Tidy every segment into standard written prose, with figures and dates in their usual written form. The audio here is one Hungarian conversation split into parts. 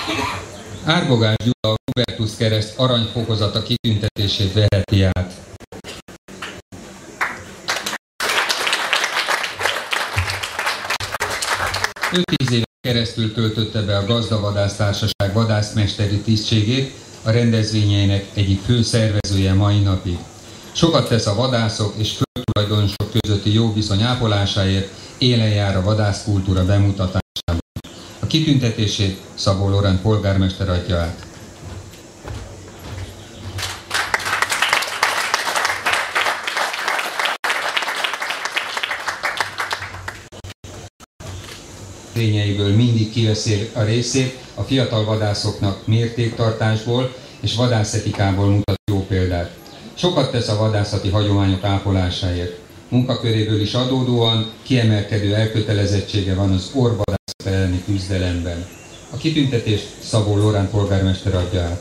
Árbogás Gyula a Hubertus kereszt aranyfokozata kitüntetését veheti át. Ő 10 éven keresztül töltötte be a Gazdavadász Társaság vadászmesteri tisztségét, a rendezvényeinek egyik fő szervezője mai napig. Sokat tesz a vadászok és földtulajdonosok közötti jó viszony ápolásáért, élen jár a vadászkultúra bemutatásában. A kitüntetését Szabó Lorent polgármester adja át. Részeiből mindig kiveszi a részét, a fiatal vadászoknak mértéktartásból és vadászetikából mutat jó példát. Sokat tesz a vadászati hagyományok ápolásáért. Munkaköréből is adódóan kiemelkedő elkötelezettsége van az orrvadászat elleni küzdelemben. A kitüntetést Szabó Lorent polgármester adja át.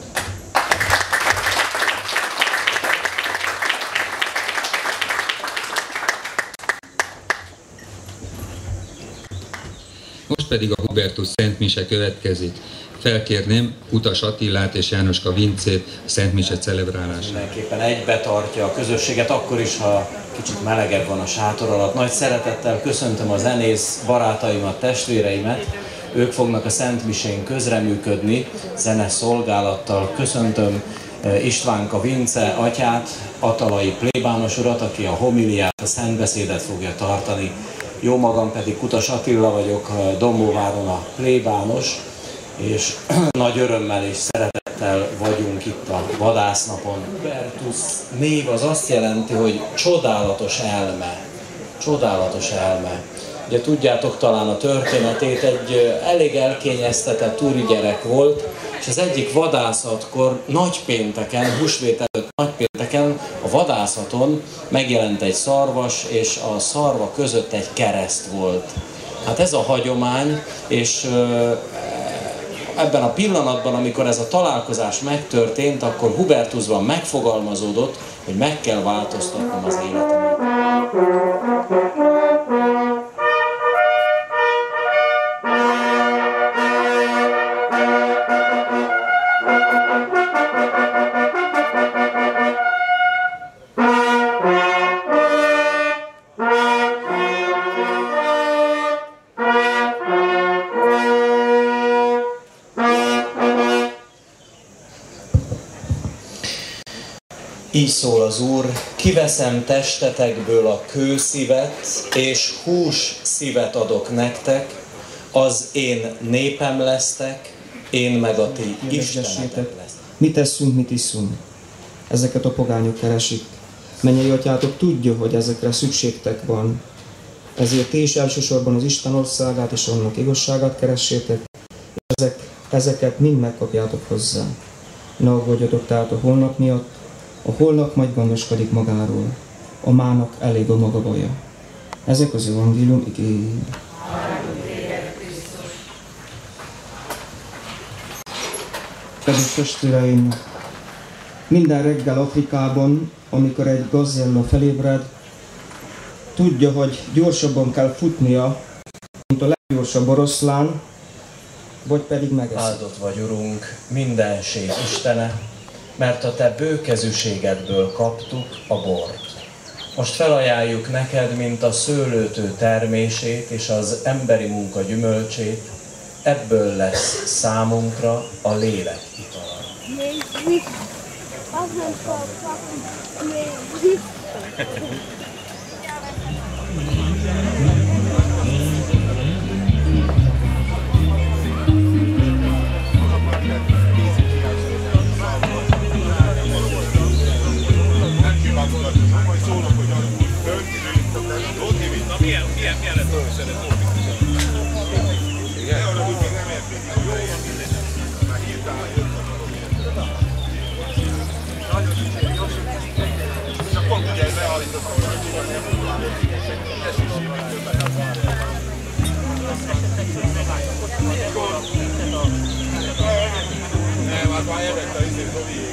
Most pedig a Hubertus Szent Mise következik. Felkérném Utas Attilát és Jánoska Vincét a Szent Mise celebrálásra. Mindenképpen egybe tartja a közösséget, akkor is, ha kicsit melegebb van a sátor alatt. Nagy szeretettel köszöntöm a zenész barátaimat, testvéreimet. Ők fognak a Szent Misén közreműködni, zene szolgálattal. Köszöntöm Istvánka Vince atyát, Atalai plébános urat, aki a homiliát, a szentbeszédet fogja tartani. Jó magam pedig Utas Attila vagyok, Dombóváron a plébános, és nagy örömmel és szeretettel vagyunk itt a vadásznapon. Hubertus név az azt jelenti, hogy csodálatos elme. Csodálatos elme. Ugye tudjátok talán a történetét, egy elég elkényeztetett úrigyerek volt, és az egyik vadászatkor nagypénteken, húsvét előtt nagypénteken a vadászaton megjelent egy szarvas, és a szarva között egy kereszt volt. Hát ez a hagyomány, és ebben a pillanatban, amikor ez a találkozás megtörtént, akkor Hubertusban megfogalmazódott, hogy meg kell változtatnom az életemet. Így szól az Úr, kiveszem testetekből a kőszívet, és hús szívet adok nektek, az én népem lesztek, én meg a ti istenetek lesztek. Mit eszünk, mit iszunk? Ezeket a pogányok keresik. Mennyei atyátok tudja, hogy ezekre szükségtek van. Ezért ti is elsősorban az Isten országát és annak igazságát keressétek, és ezeket mind megkapjátok hozzá. Ne aggódjatok tehát a holnap miatt, a holnap majd gondoskodik magáról, a mának elég a maga baja. Ezek az evangélium igéi. Kedves testvéreim, minden reggel Afrikában, amikor egy gazella felébred, tudja, hogy gyorsabban kell futnia, mint a leggyorsabb oroszlán, vagy pedig megeszik. Áldott vagy, Urunk, mindenség Istene, mert a te bőkezűségedből kaptuk a bort. Most felajánljuk neked, mint a szőlőtő termését és az emberi munka gyümölcsét, ebből lesz számunkra a lélek itala. Milyen lesz a szeret? Igen? Nem érték. Jó van minden. Már hirtelen jött a nagyon szükség, jó szükség. Csak pont ugye beállítottam, hogy nem, hát már elvette a izét, Robi.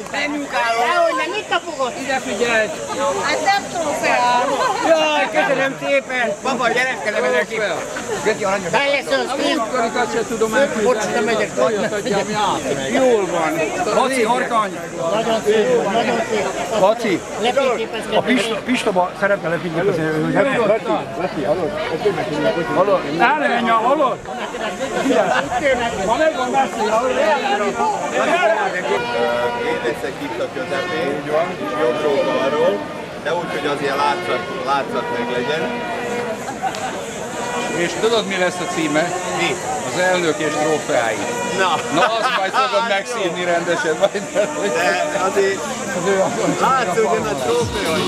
Menjünk álló! Dehogy nem, itt a fogod! Ide figyelj! Ez nem trófeál! Jaj, köszönöm szépen! Baba, gyerekkelem neki! Göti aranyos! Bejösszön, Steve! Karikat se tudom elküldeni. Bocs, nem megyek. Jól van. Laci, harkany! Nagyon szép, nagyon szép. Laci, a Pistaba szeretne lefényképezni a hölgyet. Laci, hallod? Ne menj, hallod? Ma megvan messze, hallod? Én leszek itt a közepén, jobbról balról, de úgy, hogy azért látszat meg legyen. És tudod, mi lesz a címe? Mi? Az elnök és trófeái. Na, azt majd fogod megszívni rendesen. De azért látszódjon a trófeai.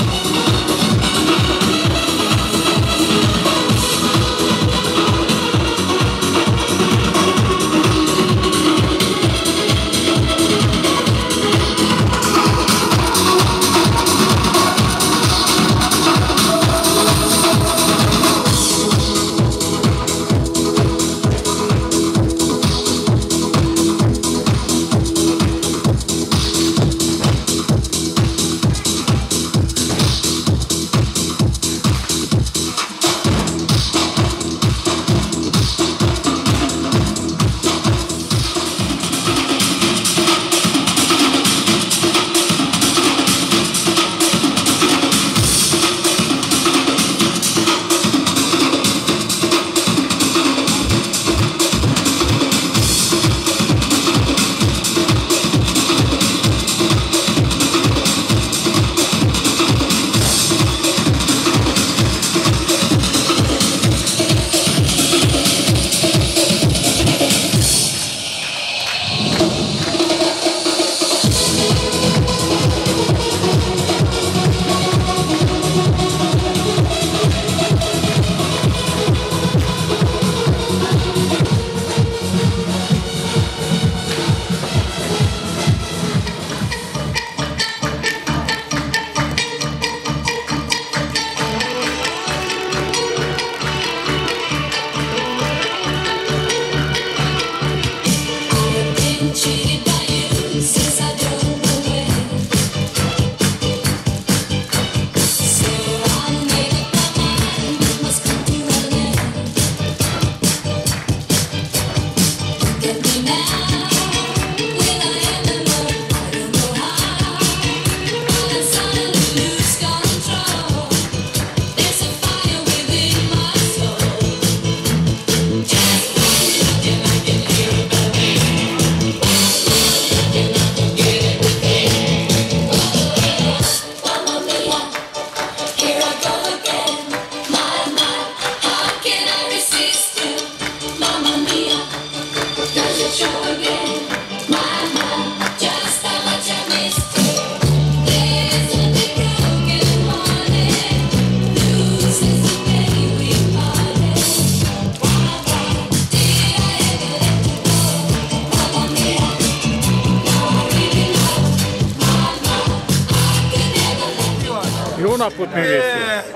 Jó napot, művészek!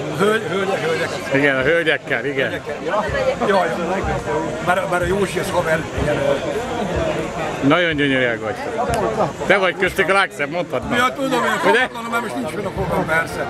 Hölgyek. Igen, a hölgyekkel, igen. Jaj, már a Józsi az haver. Nagyon gyönyörűek vagy. Te vagy köztük a legszebb, mondhatod. Ja, tudom, én foglalkozom, mert most nincs fönn a fogam, persze.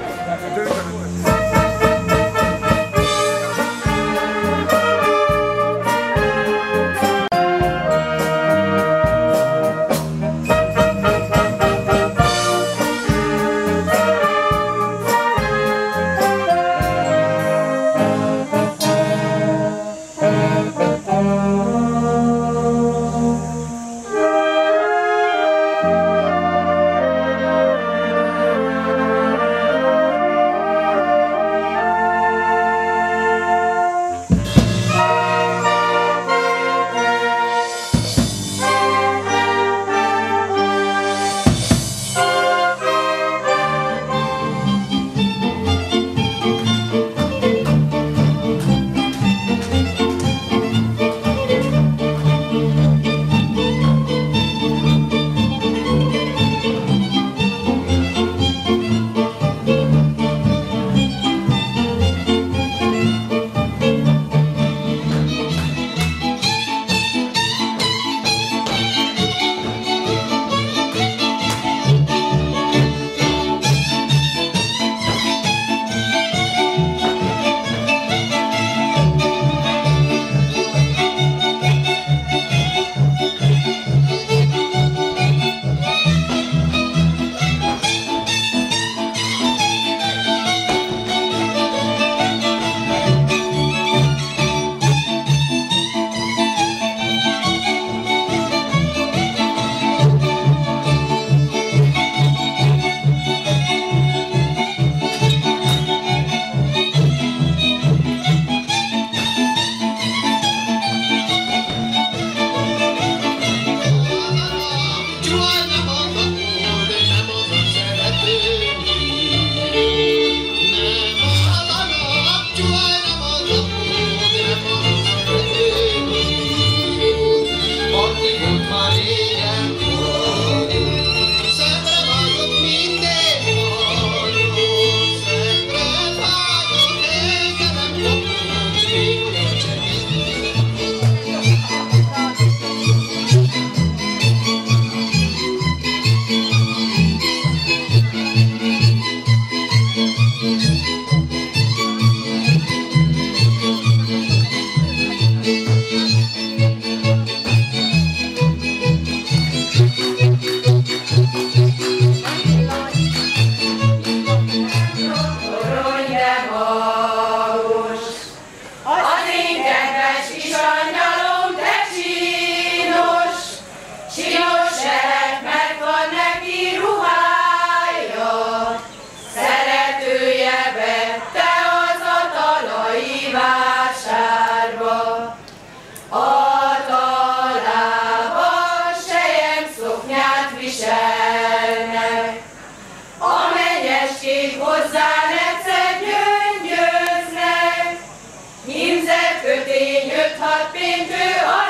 viselnek. A mennyesség hozzá egyszer gyöngyöznek, hímzett kötény 5-6 péntő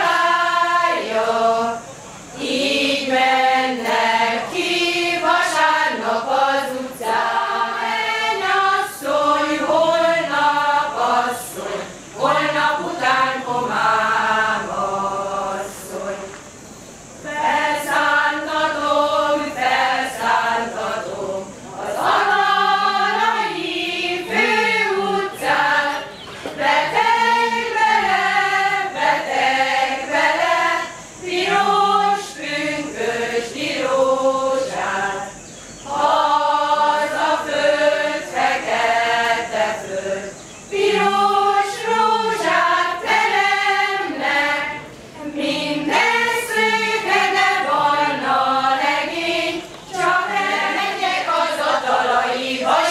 alája, így mennek ki vasárnap az utcán. Mennyasszony, holnap asszony, holnap után komám asszony. Felszántatom, felszántatom az Anarai főutcán, beteg vele, piros pünkös dirózsát. Hazaföld, fekete föld, piros rózsát teremnek, minden szőke, barna legény, csak elmegyek az atalai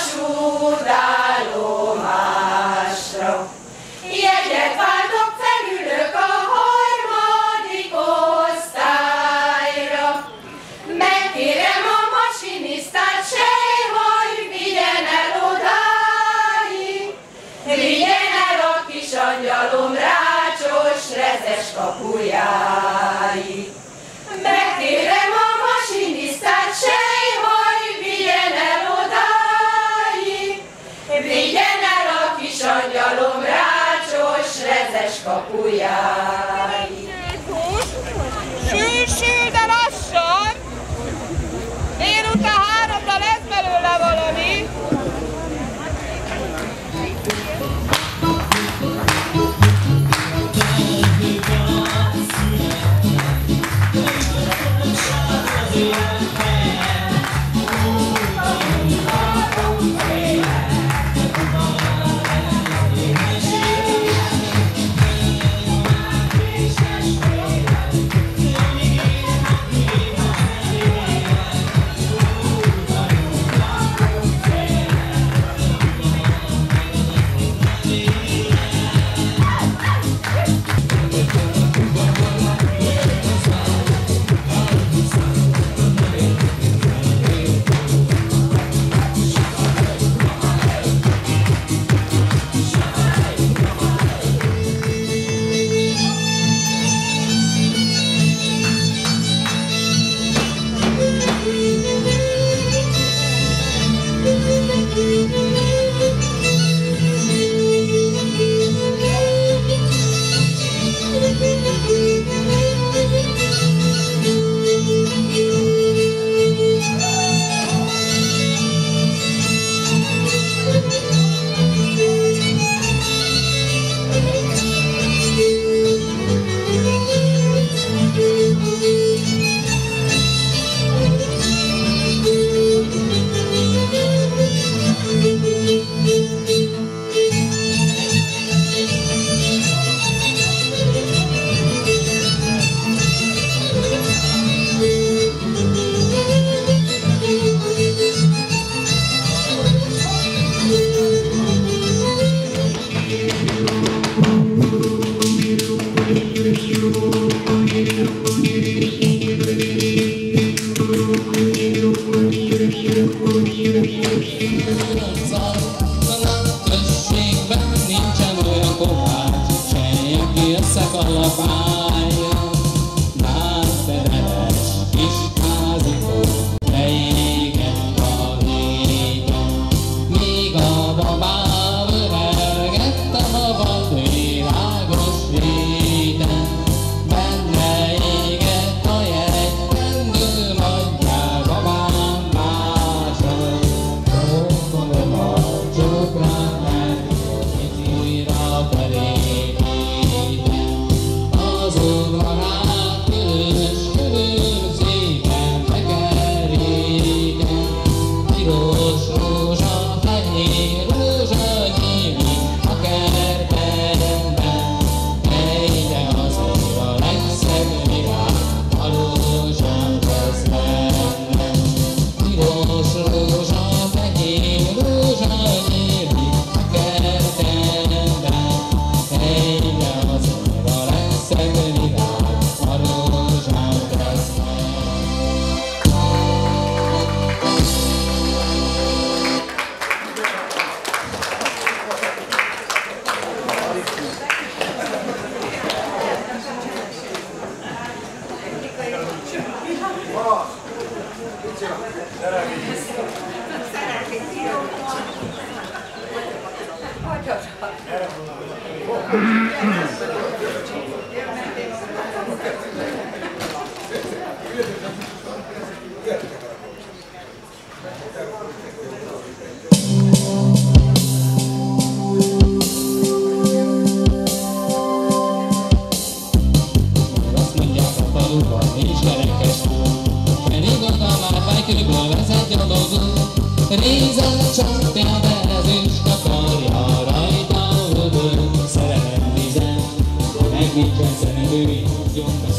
vasútállomásra. Jegyet váltok, felülök a 3. osztályra. Megkérem a masinisztát, sejhaj, vigyen el odáig, vigyen el a kis angyalom rácsos, rezes kapujáig. Megkérem a masinisztát, sejhaj, vigyen el odáig, vigyen el a kis angyalom rácsos, rezes kapujáig. Sűsű, de lassan! Délután 3-ra lesz belőle valami. Rézzel csapja belezős takarja, rajta öböl szerelem vizen, megnyitja szemedői tudjon be.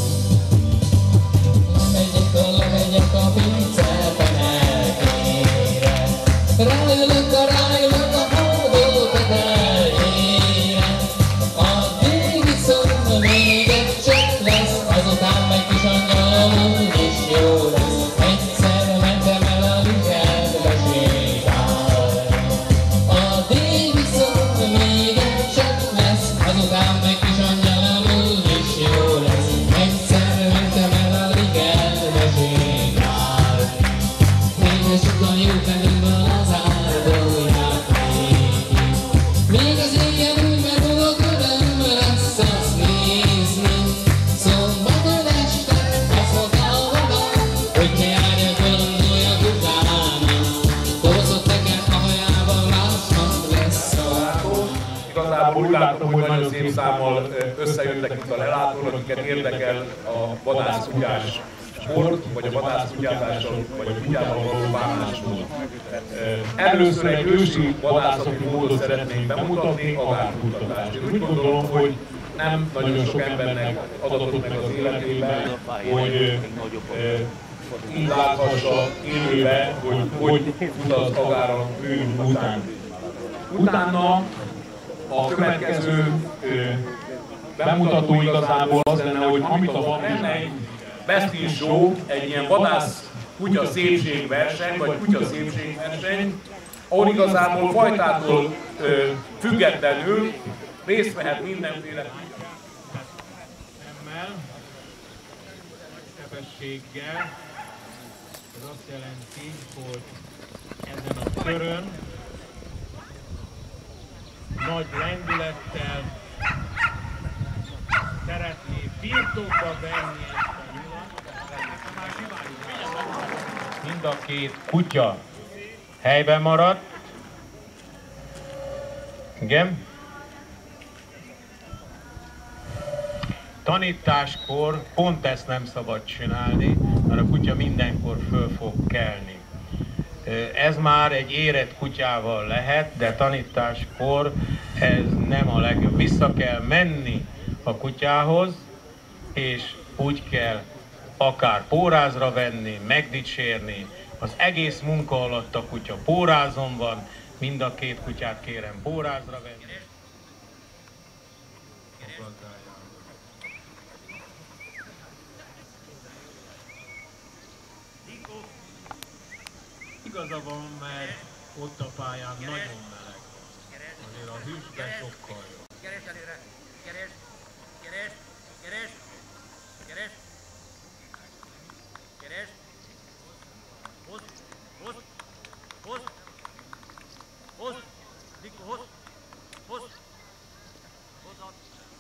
Megyek a pincel fenekére, rájövök a hódó tetejére. Addig viszont még egy csak lesz, azután meg kis angyalom is jó lesz. Egyszer mentem el a lükendbe sétálni, addig viszont még egy csak lesz, azután meg kis angyalom is jó lesz. Egyszer mentem el a lükendbe sétálni, mégis a jó kedvünkből az áldóját néki. Még az éjjel úgy megmondok, öröm lesz azt nézni. Szombaton este azt mondta a maga, hogy te járjak, gondoljak utána. Hozott nekem a hajában, másnak lesz a Igazából úgy látom, hogy nagyon szép számmal összejöttek itt a lelátók, akiket érdekel a vadászkutyás sport, vagy a vadászkutyázással, vagy a kutyával való bánásmód. Először egy ősi vadászati módot szeretnénk bemutatni, agárkutatást. Én úgy gondolom, hogy nem nagyon sok embernek adatott meg az életében, hogy így láthassa élőbe, hogy fut az agár a bűn után. Utána a következő bemutató igazából az lenne, hogy amit a lenne egy Best in Show, egy ilyen vadász kutya szépségverseny, vagy kutya szépségverseny, ahol igazából fajtától függetlenül részt vehet mindenféle szemmel, sebességgel. Ez azt jelenti, hogy ezen a körön nagy lendülettel szeretné birtokba venni ezt a nyilat. Mind a két kutya helyben maradt. Igen. Tanításkor pont ezt nem szabad csinálni, mert a kutya mindenkor föl fog kelni. Ez már egy érett kutyával lehet, de tanításkor ez nem a legjobb. Vissza kell menni a kutyához, és úgy kell akár pórázra venni, megdicsérni. Az egész munka alatt a kutya pórázon van, mind a két kutyát kérem pórázra venni. Igaza van, mert ott a pályán nagyon meleg van. Azért a hűsben sokkal jobb. Keres előre! Keres! Keres! Keres! Keres! Keres! Hozd! Hozd! Hozd! Hozd! Dikko, hozd! Hozd! Hozzad!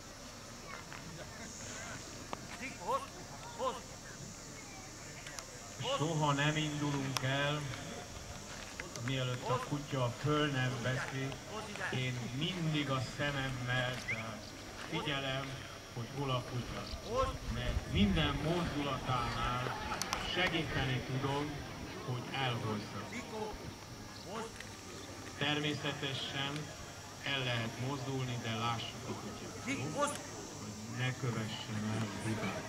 Dikko, hozd! Hozd! Soha nem indulunk el, mielőtt a kutya föl nem veszi. Én mindig a szememmel figyelem, hogy hol a kutya. Mert minden mozdulatánál segíteni tudom, hogy elhozza. Természetesen el lehet mozdulni, de lássuk a kutyát, hogy ne kövessen el hibát.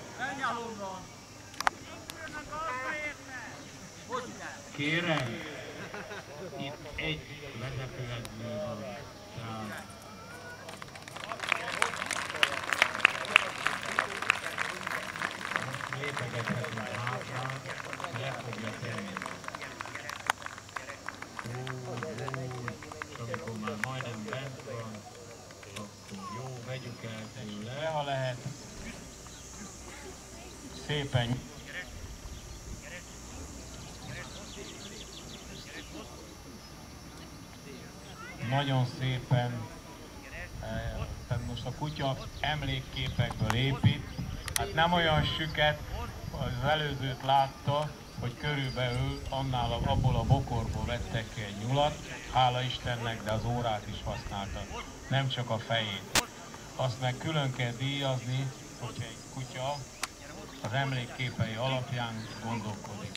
Kérem, itt egy vezetőedző van. Lépegethet már hátra, le fogja tenni. És amikor már majdnem bent van, akkor jó, vegyük el tőle, ha lehet. Szépen nagyon szépen, tehát most a kutya emlékképekből épít, hát nem olyan süket, az előzőt látta, hogy körülbelül abból a bokorból vettek ki egy nyulat, hála Istennek, de az órát is használta, nem csak a fejét. Azt meg külön kell díjazni, hogyha egy kutya az emlékképei alapján gondolkodik.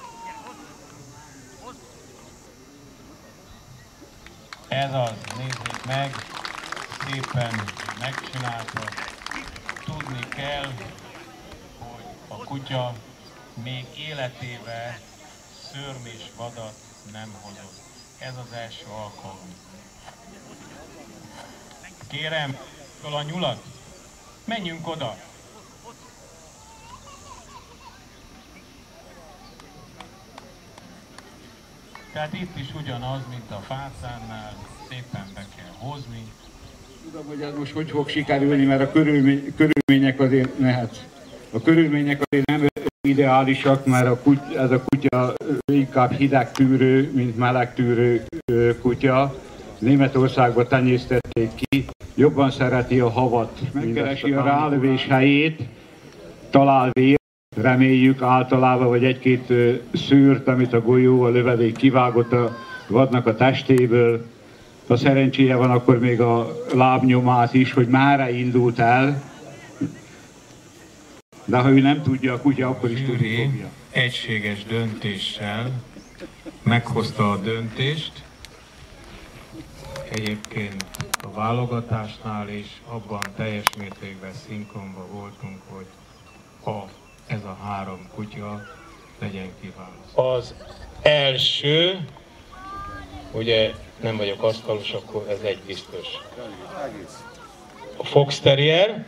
Ez az, nézzék meg, szépen megcsinálta. Tudni kell, hogy a kutya még életében szörm és vadat nem hozott. Ez az első alkalom. Kérem, föl a nyulat, menjünk oda! Tehát itt is ugyanaz, mint a fászánnál, szépen be kell hozni. Tudom, hogy ez most hogy fog sikerülni, mert a körülmények azért nem ideálisak, mert ez a kutya inkább hidegtűrő, mint melegtűrő kutya. Németországban tenyésztették ki, jobban szereti a havat, megkeresi a rálövés helyét, talál vért, reméljük általában, vagy egy-két szűrt, amit a golyó, a lövedék kivágott a vadnak a testéből. Ha szerencséje van, akkor még a lábnyomát is, hogy mára indult el. De ha ő nem tudja, a kutya akkor is tudni fogja. Egységes döntéssel meghozta a döntést. Egyébként a válogatásnál is abban teljes mértékben szinkronban voltunk, hogy ez a 3 kutya legyen kiválasztva. Az első, ugye nem vagyok asztalos, akkor ez egy biztos. A Fox Terrier.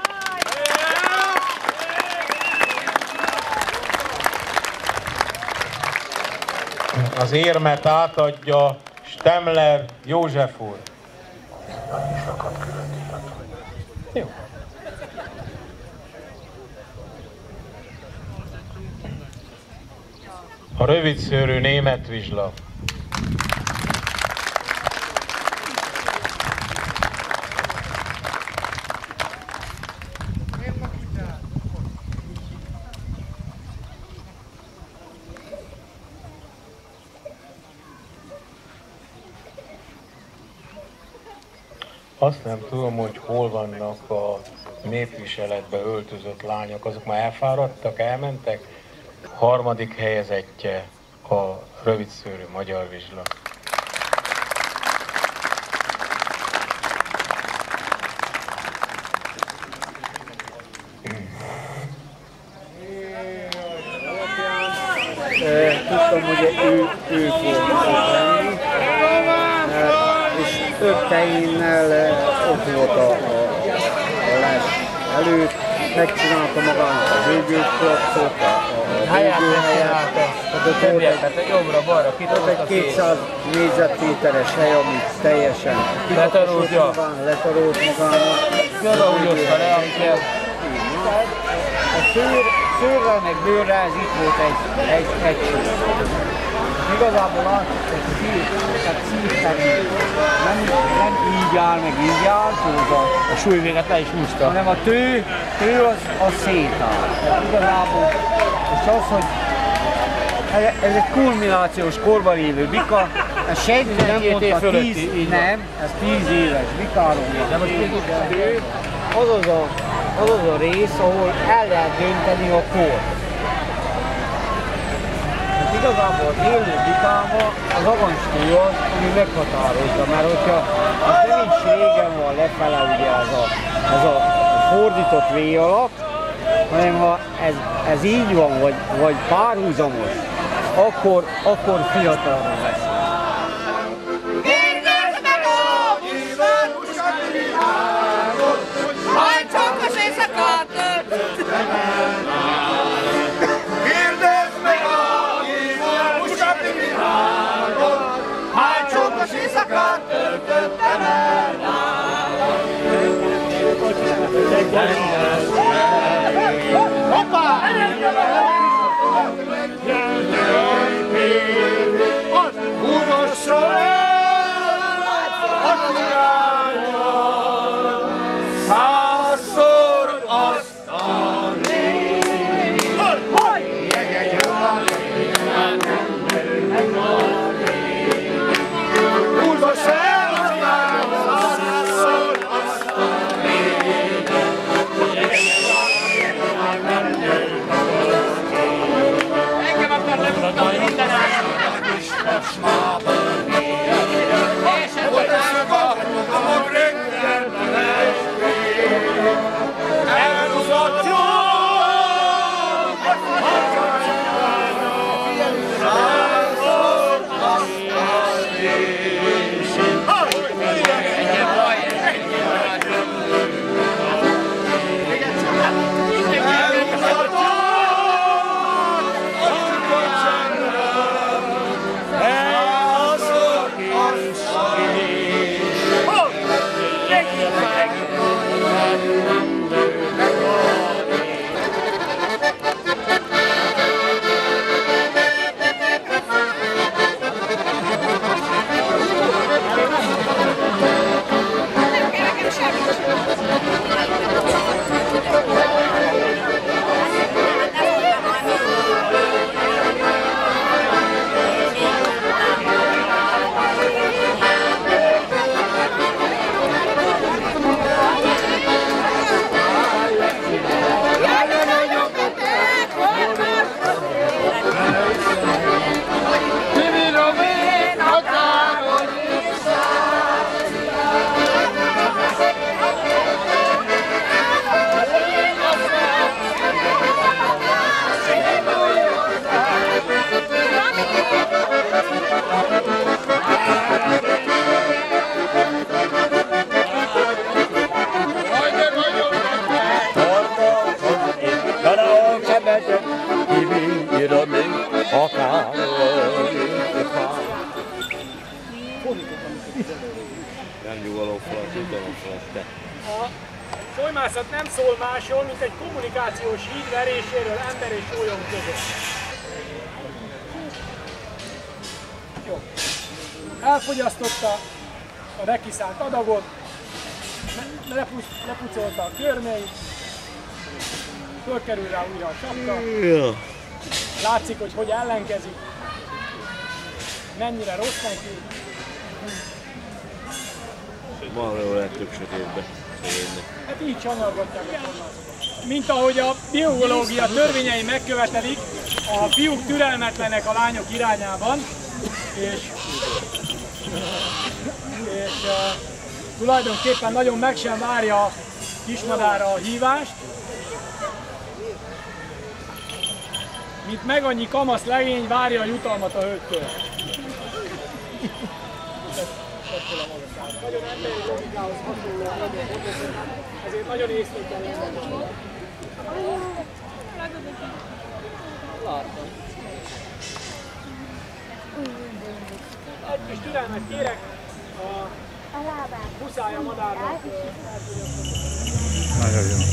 Az érmet átadja Stemler József úr. Jó. A rövidszőrű német vizsla. Azt nem tudom, hogy hol vannak a népviseletbe öltözött lányok, azok már elfáradtak, elmentek. Harmadik helyezettje a rövidszőrű magyar vizsla. Tudtam, hogy ő fog lenni, és 5 tehénnel ott volt a les előtt, megcsinálta magának a hőgőplacot, a hőgőhelyet, tehát jobbra-balra kitolta egy 200 négyzetméteres hely, amit teljesen letarolt magának. Jobbra úgy oszta le, amikor a szőrrel meg bőrrel ez itt volt egy igazából látszik, hogy szívszerű, nem így áll, meg így áll, a súlyvéget le is húzta, hanem a tő az szétáll. Igazából, és az, hogy ez egy kulminációs korban lévő bika, ez senki nem mondta 10, nem, ez 10 éves bikáról van. De most az a rész, ahol el lehet dönteni a kort. Hát igazából az élő bikában az agancstúl az, ami meghatározza, mert hogyha az nem is régen van lefele ugye ez a fordított V alak, hanem ha ez így van, vagy párhuzamos, akkor fiatalra lesz. A folymászat nem szól másról, mint egy kommunikációs híd veréséről ember és folyam között. Jó. Elfogyasztotta a rekiszánt adagot, lepucolta a körmeit, fölkerül rá újra a csapka, látszik, hogy ellenkezik, mennyire rossz neki. Valahol lehet több sötétbe. Hát így csanyargatják a formásokat. Mint ahogy a biológia törvényei megkövetelik, a fiúk türelmetlenek a lányok irányában, és tulajdonképpen nagyon meg sem várja a kismadárra a hívást, mint meg annyi kamasz legény várja a jutalmat a hölgytől. Nagyon emberi logikához hasonlóan, ezért nagyon észnékeny. Egy kis türelmet kérek, muszáj a madárnak. Nagyon jó.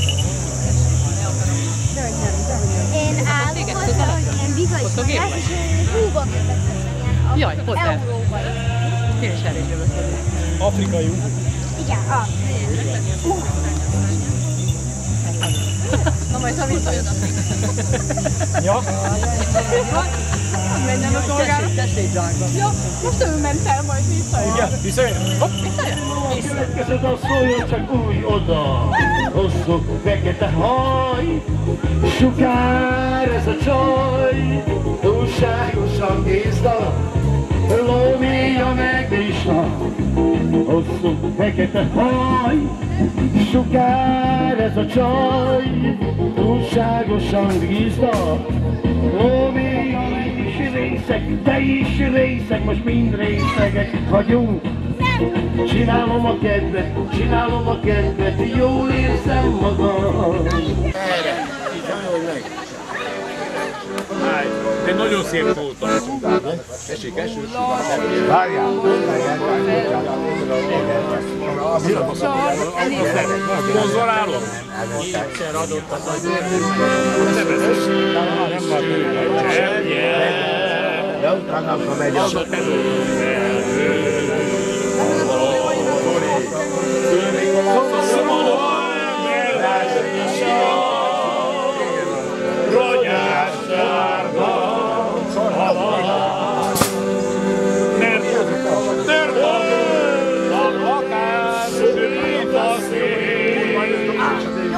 Én álmodtam, hogy én bigai vagyok, és én húba követtem ilyen európai. Én is elég jövök. Afrikai út. Igen, Na majd ha visszajön a Ja? menjen a szolgára. Ja, most ő ment el, majd visszajön. Igen, visszajön. Hopp! Visszajön. Kezed a szóljon csak úgy oda, hosszú fekete haj, sukár ez a csaj, túlságosan gézda, lóméja meg Misna, hosszú fekete haj, sukár ez a csaj, túlságosan gézda, lóméja meg is részeg, te is részeg, most mind részegek vagyunk. Csinálom a kedvet, jól érzem magam. Erre, így hajolj meg. Állj, de nagyon szép voltam. Tessék, esőt. Várjál. Konzolálom? Kétszer adott az azért. Nem van de utána, ha megy a...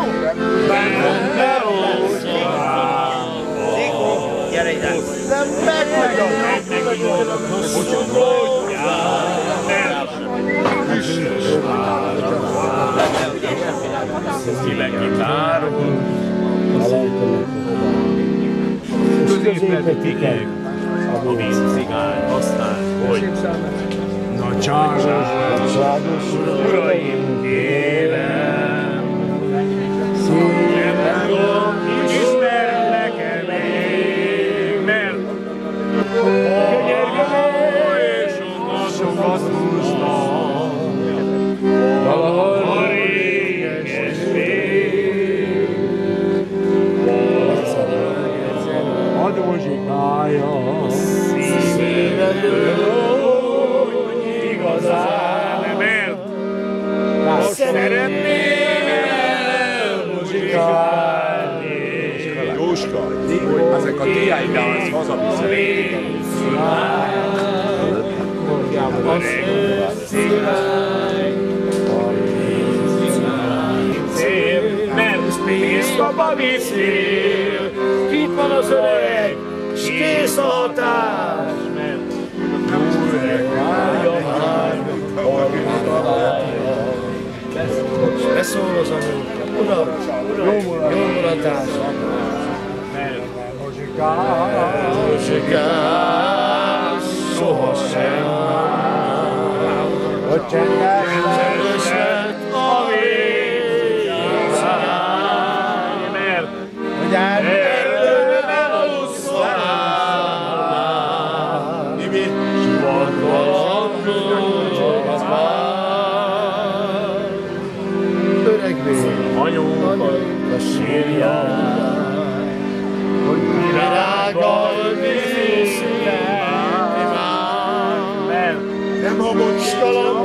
Nem Középetileg a vízcigány aztán, hogy na cságos uraim, kérem, nem tudom, ismerlek-e még, mert és sokat húztam, valahol réges még. Adózsikája szívedről, igazán, mert szeretném elmuzsikálni. Jóska, ezek a diáidánc hazaviszek. Mert pénzkapa viszél, itt van az öreg, s kész a hatás, mert jó öreg állja már, beszól az anyóka, uram, jó mulatás, mert muzsikás sohasem, hogy csendes lett a végszáj, mert hogy erdőben eluszvál, s vadvalandó az már, öreg vér, anyókat a sírján, hogy virággal díszülni már, mert nem habocskalam